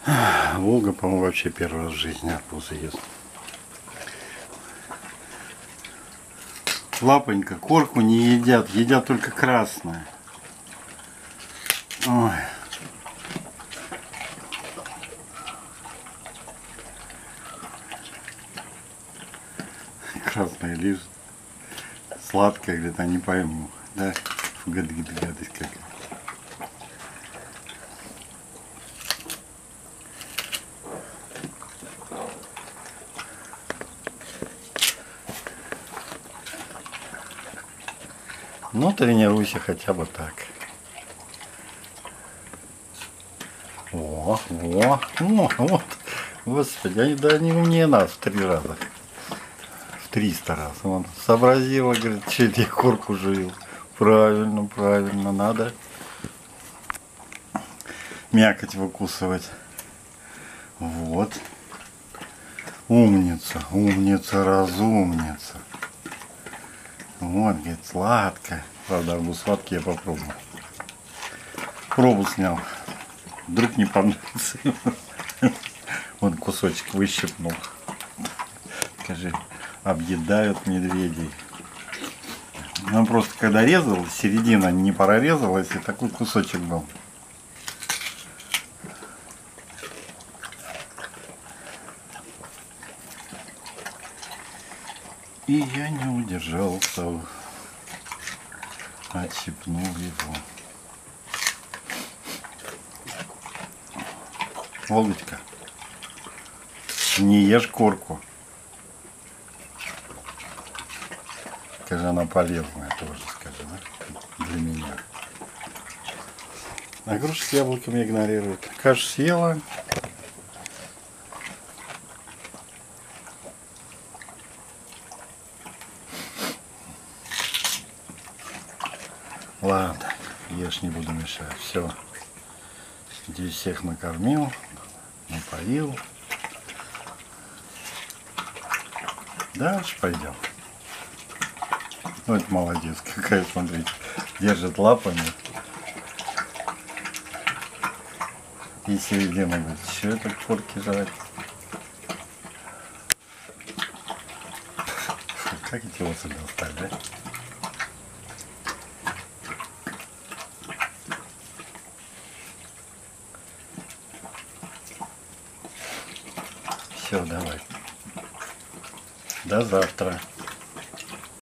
Волга, по-моему, вообще первый раз в жизни арбузы ест. Лапонька, корку не едят, едят только красное. Ой. Красное лишь сладкое, говорит, а не пойму. Да? Гадость какая. Ну, тренируйся хотя бы так. Вот. Господи, они умнее нас в 3 раза. В 300 раз. Он сообразила, говорит, что я корку жую. Правильно, надо мякоть выкусывать. Вот. Умница, разумница. Вот, говорит, сладко. Правда, арбуз сладкий я попробую. Пробу снял. Вдруг не понравится. Вот кусочек выщипнул. Скажи, объедают медведей. Ну, просто когда резал, середина не прорезалась, и такой кусочек был. И я не удержался, отщипнул его. Володька, не ешь корку. Скажи, она полезная тоже, скажи, да? Для меня. А груши с яблоками игнорируют. Кашу съела. Ладно, ешь, не буду мешать. Все. Здесь всех накормил, напоил. Дальше пойдем. Ну, это молодец, какая, смотрите, держит лапами. И середина говорит, что это корки жрать? Как эти осы достать, да? Все, давай. До завтра.